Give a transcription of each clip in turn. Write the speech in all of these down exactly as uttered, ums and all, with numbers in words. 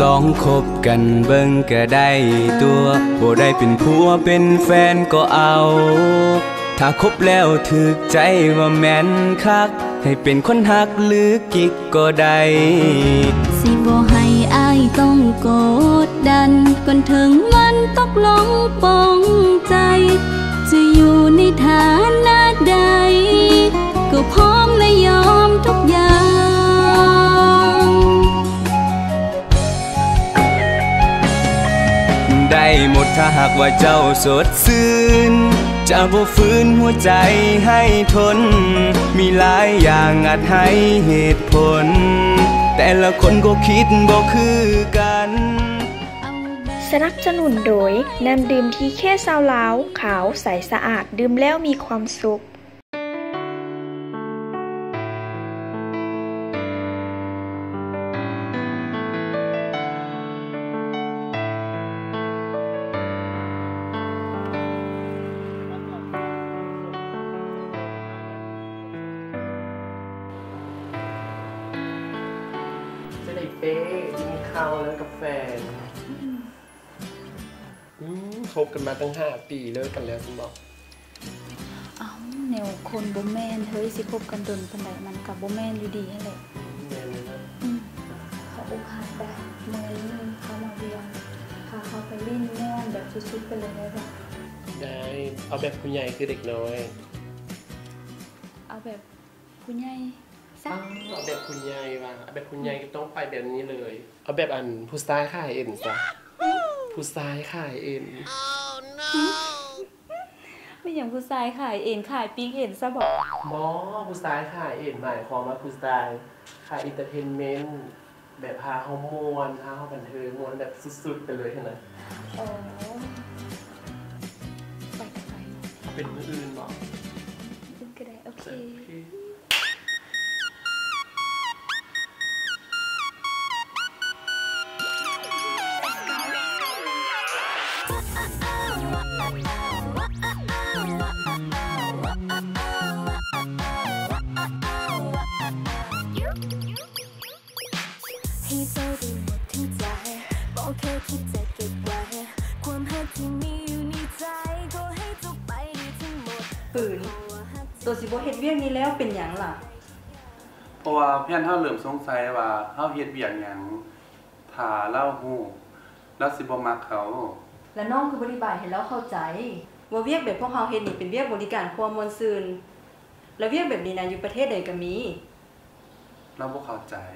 องคบกันเบิ่งก็ได้ตัวบ่ได้เป็นผัวเป็นแฟนก็เอาถ้าคบแล้วถึกใจว่าแม่นคักให้เป็นคนฮักหรือกิ๊กก็ได้สิบ่ให้อายต้องกดดันก่อนถึงวันตกลงปองใจจะอยู่ในฐานะใดก็พร้อมและยอมทุกอย่างได้หมดถ้าหากว่าเจ้าสดชื่นจะบ่ฝืนหัวใจให้ทนมีหลายอย่างอาจให้เหตุผลแต่ละคนก็คิดบ่คือกันสนับสนุนโดยน้ำดื่มที่แค่ซาวลาวขาวใสสะอาดดื่มแล้วมีความสุขจะได้เป๊ะกินข้าวแล้วกับแฟนคบกันมาตั้งห้าปีเลิกกันแล้วคุณบอกเอ้าแนวคนบ่แม่นเฮ้ยสิคบกันดนปานใดมันกับบ่แม่นอยู่ดีนั่นแหละแม่นเลยนะเขาอกหักแบบเมื่อยนึงเขามาเวียงพาเขาไปเล่นม่วนแบบสุดๆไปเลยได้ป่ะได้เอาแบบผู้ใหญ่คือเด็กน้อยเอาแบบผู้ใหญ่ซะเอาแบบผู้ใหญ่ว่ะเอาแบบผู้ใหญ่ก็ต้องไปแบบนี้เลยเอาแบบอันผู้ชายขายเอ็นซะผู้ชายขายเอ็นไม่อย่างผู้ชายขายเอ็นขายปีกเอ็นซะบอกบ่ผู้ชายขายเอ็นหมายความว่าผู้ชายขายเอนเตอร์เทนเมนต์แบบพาเฮาม่วนพาเฮาบันเทิงม่วนแบบสุดๆไปเลยเท่านั้นอ๋อไปกันไปเป็นมื้ออื่นบ่อื่นก็ได้โอเคให้เจ้าได้หมดทั้งใจบอกแค่คิดจะเก็บไว้ความฮักที่มีอยู่ในใจก็ให้เจ้าไปได้ทั้งหมดปืนตัวสิบ่เฮ็ดเวียกนี้แล้วเป็นหยังล่ะเพราะว่าเพื่อนเฮาเริ่มสงสัยว่าเฮาเฮ็ดเวียกหยังถ้าเล่าฮู้แล้วสิบ่มักเขาแล้วน้องคืออธิบายให้เราเข้าใจว่าเวียกแบบพวกเฮาเฮ็ดนี่เป็นเวียกบริการความม่วนซื่นแล้วเวียกแบบนี้นะอยู่ประเทศใดก็มีเราบ่เข้าใจ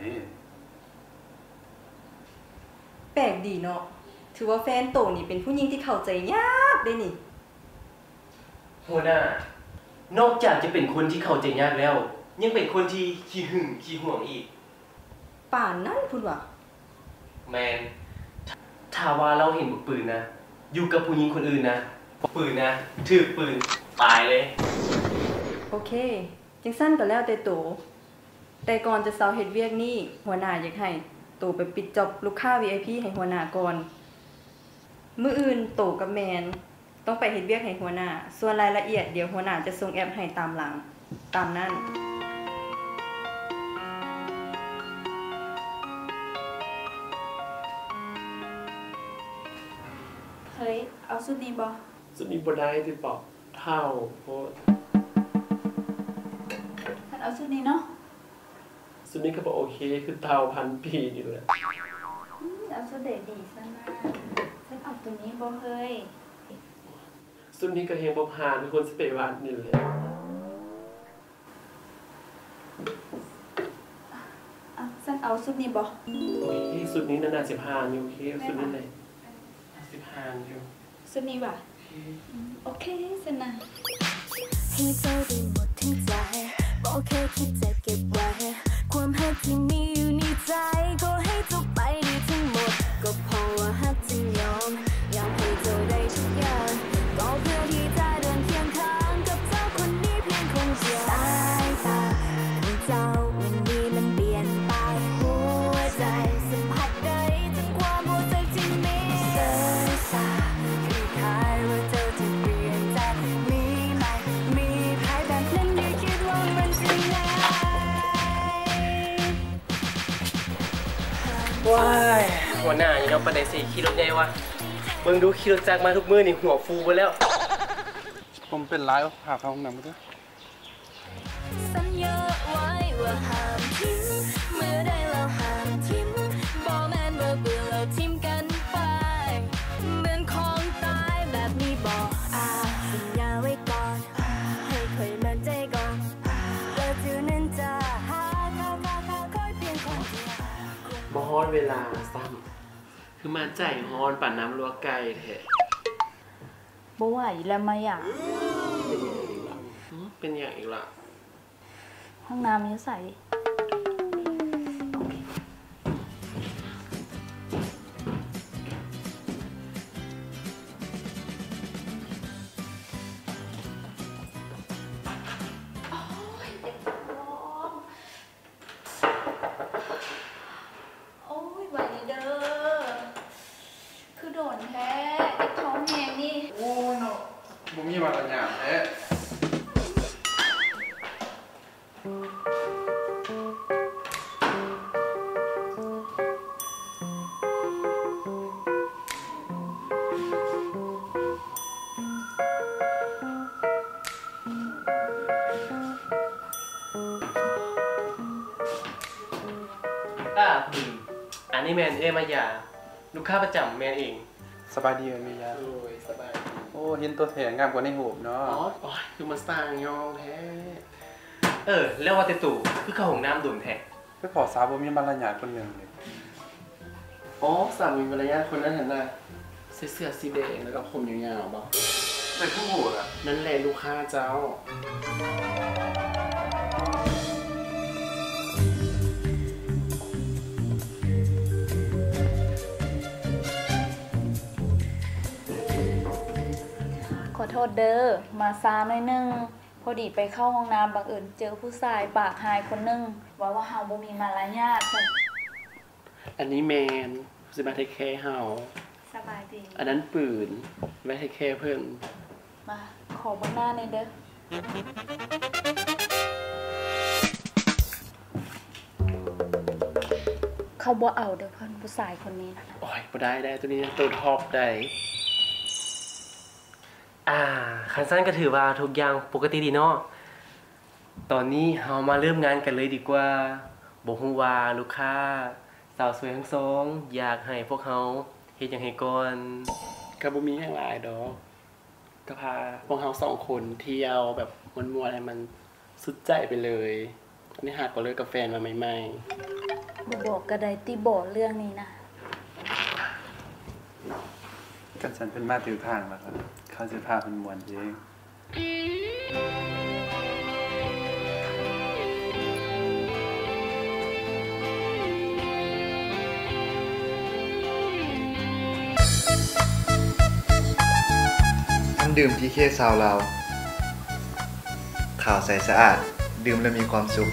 แปลกดีเนาะถือว่าแฟนโตนี่เป็นผู้หญิงที่เข้าใจยากเด้นี่หัวหน้านอกจากจะเป็นคนที่เข้าใจยากแล้วยังเป็นคนที่ขี้หึงขี้ห่วงอีกป่านนั้นพุ่นว่ะแมนถ้าว่าเราเห็นปืนนะอยู่กับผู้หญิงคนอื่นนะปืนนะถือปืนตายเลยโอเคจังซั่นก็แล้วแต่โตแต่ก่อนจะเซาเฮ็ดเวียกนี้หัวหน้าอยากให้โตไปปิดจอบลูกค้า วี ไอ พี ให้หัวหน้าก่อนมื้ออื่นโตกับแมนต้องไปเฮ็ดเวียกให้หัวหน้าส่วนรายละเอียดเดี๋ยวหัวหน้าจะส่งแอปให้ตามหลังตามนั้นเฮ้ยเอาสุดนี้บ่สุดนี้บ่ได้ติบอกเท่าโพดท่านเอาสุดนี้เนาะสุดนี้ก็บอกโอเคคือเท่าพันปีนี่แหละเอาสุดเด็ดดีซะนะฉันเอาตัวนี้บ่เฮ้ยสุดนี้ก็เฮงบ่ผ่านเป็นคนสเปรวันนี่แหละอ่ะฉันเอาสุดนี้บ่โอเคสุดนี้น่าจะผ่านอยู่โอเคสุดนี้เลยสิบห้าอยู่สุดนี้ว่ะโอเคสินะให้เจ้าได้หมดทั้งใจบอกแค่คิดจะเก็บไว้ความฮักที่มีอยู่ในใจก็ให้เจ้าไปได้ทั้งหมดก็เพราะว่าฮักจึงยอมยอมให้เจ้าได้ทุกอย่างก็เพื่อที่จะเดินเคียงข้างกับเจ้าคนนี้เพียงคนเดียวสายตาของเจ้าวันนี้มันเปลี่ยนไปหัวใจสัมผัสได้ถึงความรู้สึกที่มีเธอสาคือคล้ายว่าเจ้าจะเปลี่ยนใจมีไหมมีใครแบบนั้นที่คิดว่ามันจะง่ายว้ายหัหัวหน้านี่เนาะปานใดสิขี่รถใหญ่วะเบิ่งดูขี่รถจักรมาทุกมื้อนี่หัวฟูไปแล้วผมเป็นร้ายพาเข้าห้องน้ำมาด้วยสัญญาไว้ว่าห้ามทิ้งเมื่อใดเราห้ามทิ้งบ่แม่นว่าเบื่อเราทิ้งกันไปเป็นของตายแบบนี้บ่อ่าสัญญาไว้ก่อนให้ค่อยมั่นใจก่อนว่าจื้อนั้นจะหาค่าค่าค่าค่อยเพียงคนเดียวบ่ฮอดเวลาซ้ำคือมาใจฮอนปั่นน้ำลวกไก่แท้บ่ไหวแล้วมาอยากเป็นอย่างอีกล่ะห้องน้ำนี้ใส่โอ้ยไหวเด้อคือโดนแท้เด็กท้องแหงนี่โอ้ยเนาะบ่มีมาตรฐานแท้อ่าคุณอันนี้แมนเอมายาลูกค้าประจำแมนเองสบายดีเลยมียาโอ้ยสบายโอ้เห็นตัวแถงงามกว่าในหูเนาะอ๋อโอ้ยคือมันสร้างยองแท้เออแล้วว่าแต่ตู่คือเข้าห้องน้ำดุ่มแท้ไปขอสาวบ่มีมารยาทคนหนึ่งเลยอ๋อสามีมารยาทคนนั้นเห็นน่ะเสื้อสีแดงแล้วก็ผมยาวๆบ่แต่ผู้โหดอ่ะนั่นแหละลูกค้าเจ้าขอโทษเด้อมาซาหน่อยนึงพอดีไปเข้าห้องน้ำบังเอิญเจอผู้ชายปากหายคนนึงว่าว่าเฮาบ่มีมารยาทอันนี้แมนสิมาเทคแคร์เฮาสบายดีอันนั้นปืนไว้เทคแคร์เพิ่นมาขอเบิ่งหน้าหน่อยเด้อเขาบ่เอาเด้อเพิ่นผู้ชายคนนี้นะโอ้ยบ่ได้ได้ตัวนี้ตัวท็อปได้อ่าคันสั้นก็ถือว่าทุกอย่างปกติดีเนาะตอนนี้เรามาเริ่มงานกันเลยดีกว่าบอกฮู้ว่าลูกค้าสาวสวยทั้งสองอยากให้พวกเขาเฮ็ดหยังให้ก่อนก็บ่มีหยังหลายดอกก็พาพวกเราสองคนเที่ยวแบบม่วนๆให้มันสุดใจไปเลยอันนี้หาก็เลยกับแฟนมาใหม่ๆบ่บอกก็ได้ติบ่เรื่องนี้นะกันฉันเป็นมาถือทางแล้วครับเขาจะพาเป็นมวนเองน้ำดื่มทีเคซาวลาวข่าวใสสะอาดดื่มแล้วมีความสุข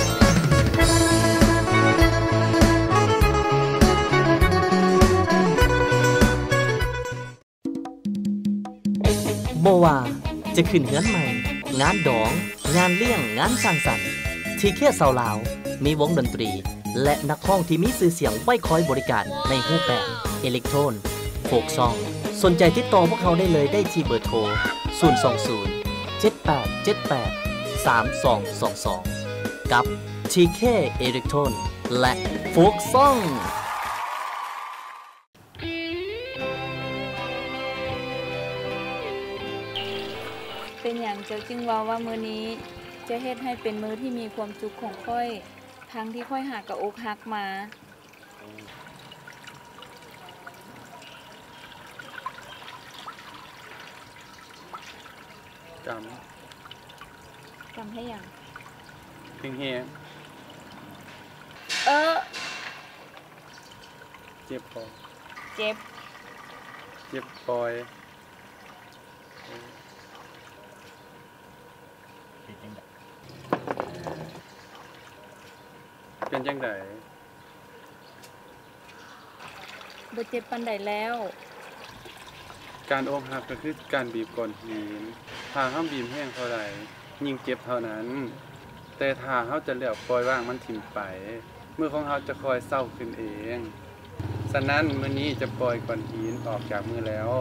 บ่ว่าจะขึ้นเฮือนใหม่งานดองงานเลี้ยงงานสร้างสรรค์ทีเคซาวลาวมีวงดนตรีและนักร้องที่มีชื่อเสียงไว้คอยบริการในรูปแบบอิเล็กโทรนโฟกซองสนใจติดต่อพวกเขาได้เลยได้ที่เบอร์โทรศูนย์ สอง ศูนย์ เจ็ด แปด เจ็ด แปด สาม สอง สอง สองกับ ที เค Electron และโฟกซองเป็นอย่างเจ้าจึงว่าว่ามื้อนี้จะเฮ็ดให้เป็นมื้อที่มีความสุขของค่อยทั้งที่ค่อยหากะอกหักมาจำจำให้อย่างเพียงเฮียเออเจ็บปอยเจ็บเจ็บปอยเป็นจังไดบ่เจ็บปานใดแล้วการอกหักก็คือการบีบก้อนหินถ้าเฮาบีบแห้งเท่าใดยิ่งเจ็บเท่านั้นแต่ถ้าเฮาจะเลือกปล่อยว่างมันถิ่มไปมือของเฮาจะคอยเศร้าขึ้นเองฉะนั้นมื้อนี้จะปล่อยก้อนหินออกจากมือแล้ว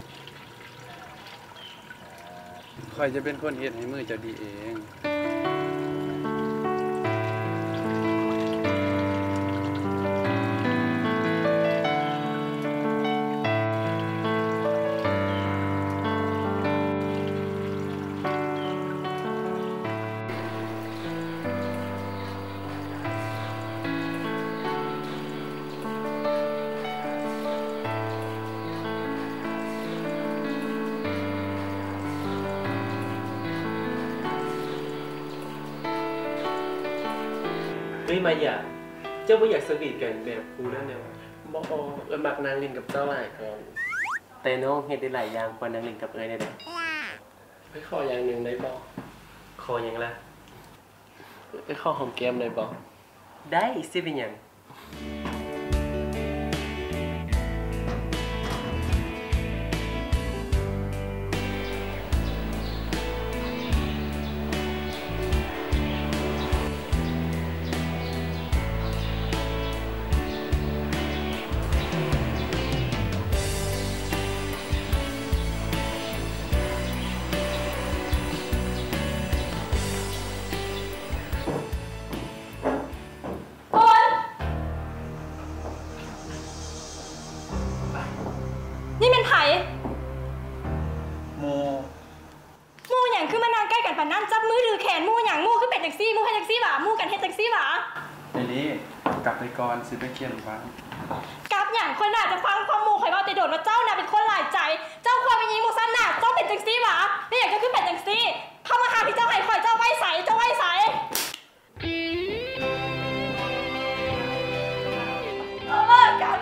ข้อยจะเป็นคนเฮ็ดให้มือเจ้าดีเองเฮ้ยมาอย่าเจ้าบ่อยากสวีทกันแบบกูนั่นแหละบ่เอิ้นมักนางเล่นกับเจ้าหลายคนแต่น้องเฮ็ดได้หลายอย่างกว่านางเล่นกับเอ้ยได้เด้อไปขออย่างหนึงได้บ่ขอหยังล่ะไปขอหอมแก้มได้บ่ได้สิเป็นหยังนี่เป็นไผโมหมู่หยังคือมานางใกล้กันปานนั้นจับมือถือแขนหมู่หยังหมู่คือเป็ดจังซี่หมู่เฮ็ดจังซี่หว่าหมู่กันเฮ็ดจังซี่หว่าเดี๋ยวนี้กลับไปก่อนสิไปเขียนฟังกับหยังคนน่าจะฟังความหมู่ข่อยเว้าแต่โดดว่าเจ้าน่ะเป็นคนหลายใจเจ้าควรเป็นหญิงบ่ซั่นน่ะเจ้าเป็นจังซี่หว่าแล้วหยังก็คือเป็ดจังซี่เข้ามาหาพี่เจ้าให้ข่อยเจ้าไว้ใสเจ้าไว้ใสเอาเลิกกัน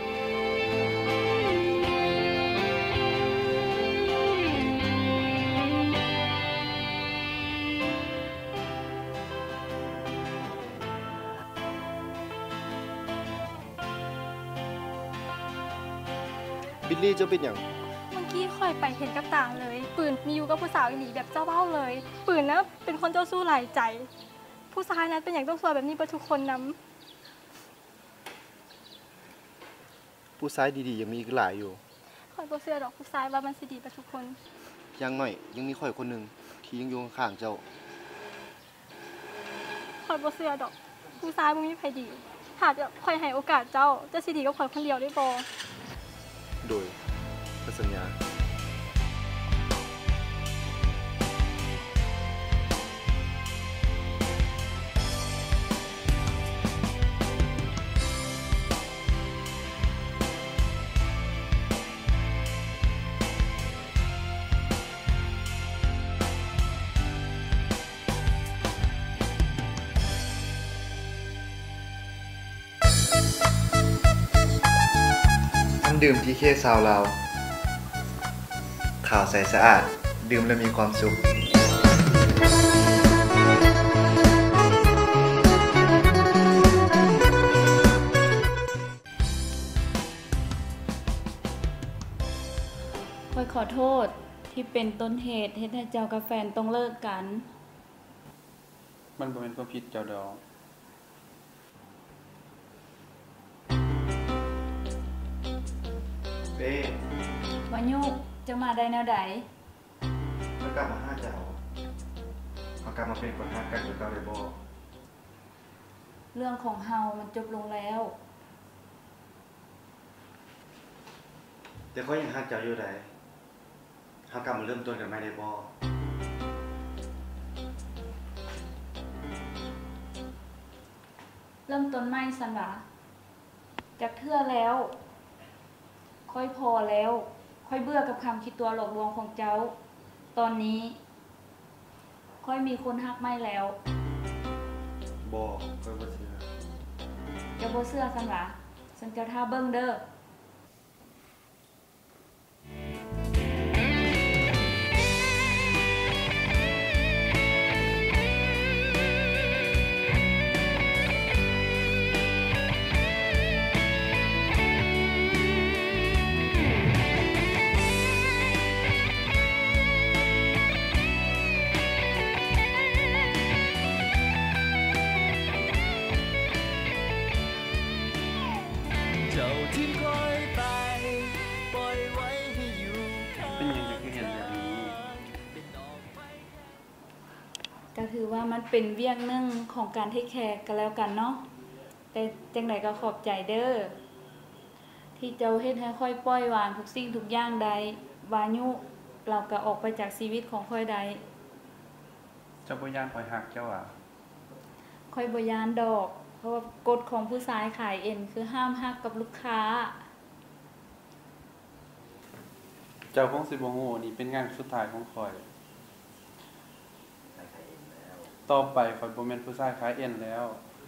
บิลลี่เจ้าเป็นอย่างเมื่อกี้ข่อยไปเห็นกับตาเลยปืนมีอยู่กับผู้สาวอีหลีแบบเจ้าเบ้าเลยปืนนะเป็นคนเจ้าสู้หลายใจผู้ชายนั้นเป็นอย่างต้องสวยแบบนี้ประทุกคนนำผู้ชายดีๆยังมีอีกหลายอยู่ข่อยบ่เชื่อดอกผู้ชายว่ามันสิดีประทุกคนยังหน่อยยังมีข่อยคนหนึ่งที่ยังอยู่ข้างๆเจ้าข่อยบ่เชื่อดอกผู้ชายบ่มีไผดีถ้าจะข่อยให้โอกาสเจ้าจะสิดีกับข่อยคนเดียวได้บ่โดยสัญญาดื่มทีเคซาวลาวข่าวใสสะอาดดื่มแล้วมีความสุขข่อยขอโทษที่เป็นต้นเหตุเฮ็ดให้เจ้ากับแฟนต้องเลิกกันมันบ่เป็นความผิดเจ้าดอกเป้ว่ายุกจะมาได้แนวใดเขากลับมาห้าเจ้าเขากลับมาเป็นคนฮักกันหรือเก่าได้บ่เรื่องของเฮามันจบลงแล้วแต่เขายังฮักเจ้าอยู่ได้เขากลับมาเริ่มต้นกันใหม่ได้บ่เริ่มต้นใหม่ซั่นหว่าจักเทื่อแล้วค่อยพอแล้วค่อยเบื่อกับคำคิดตัวหลอกลวงของเจ้าตอนนี้ค่อยมีคนฮักไม่แล้วบ่ค่อยบ่เชื่อจะบ่เชื่อซั่นหว่าฉันจะท่าเบิ่งเด้อเจ้าที่ก็ถือว่ามันเป็นเวียกหนึงของการเทคแคร์กันแล้วกันเนาะแต่จังไดก็ขอบใจเด้อที่เจ้าเฮ็ดให้ค่อยปล่อยวางทุกสิ่งทุกอย่างใดวายุเราก็ออกไปจากชีวิตของค่อยใดเจ้าบ่ย่านข่อยฮักเจ้าอ่ะค่อยบ่ยานดอก เพราะว่ากฎของผู้ชายขายเอ็นคือห้ามฮักกับลูกค้าเจ้าคงสิบ่ฮู้นี่เป็นงานสุดท้ายของข่อยต่อไปข่อยบ่แม่นผู้ชายขายเอ็นแล้ว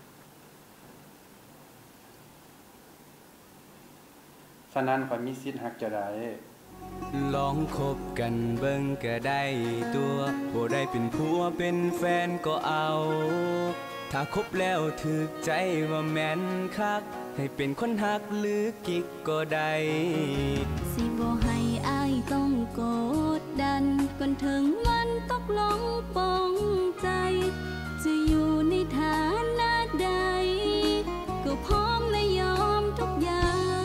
ฉะนั้นข่อยมีสิทธิ์ฮักเจ้าได้ลองคบกันเบิ่งก็ได้ตัวบ่ได้เป็นผัวเป็นแฟนก็เอา ถ้าคบแล้วถึกใจว่าแม่นคักให้เป็นคนฮักหรือกิ๊กก็ได้สิบ่ให้อายต้องกดดันก่อนถึงวันตกลงปองใจจะอยู่ในฐานะใดก็พร้อมและยอมทุกอย่าง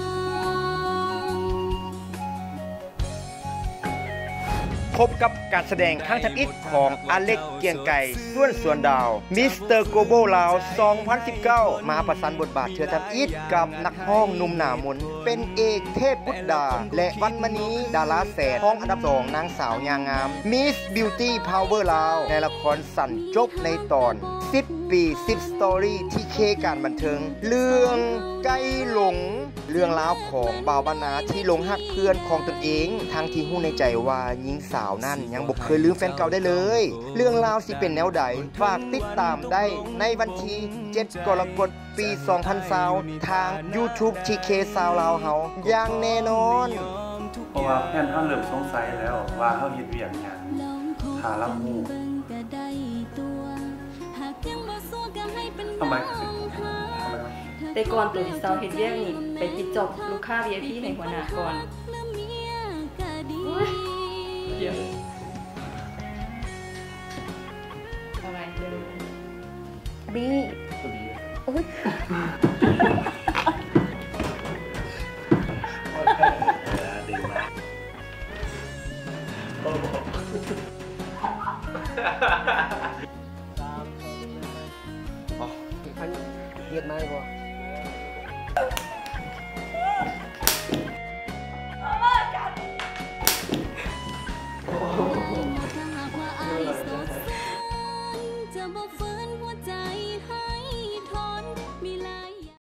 พบกับการแสดงครั้งทำอิฐของอเล็กเกียงไก่ส่วนส่วนดาวมิสเตอร์โกโบลาวสองพันสิบเก้ามาประสันบทบาทเชิดทำอิฐกับนักห้องหนุ่มหนามนเป็นเอกเทพบุตรดาและวันมณีดาราแสนห้องอันดับสองนางสาวยางงามมิสบิวตี้พาวเวอร์ลาวในละครสั่นจบในตอนสิบปีสิบสตอรี่ที่เคการบันเทิงเรื่องไก่หลงเรื่องราวของบ่าวบรรณาที่หลงหักเพื่อนของตนเองทั้งที่หู้ในใจว่าหญิงสาวนั่นยังบ่เคยลืมแฟนเก่าได้เลยเรื่องราวสิเป็นแนวใดฝากติดตามได้ในวันที่เจ็ดกรกฎาคมปีสองพันยี่สิบทาง YouTube ที เค Sound ลาวเฮาอย่างแน่นอนเพราะว่าแฟนเฮาเริ่มสงสัยแล้วว่าเฮาเฮ็ดเวียกหยังถ้าเราฮู้ทำไมแต่ก่อนตัวที่เซาเฮ็ดเวียกนี่ไปปิดจอบลูกค้า วี ไอ พี ให้หัวหน้าก่อนเดี๋ยวอะไรเดี๋ยวบีโอ๊ยดีมากโอ้โหอ๋อเฮ็ดมาบ่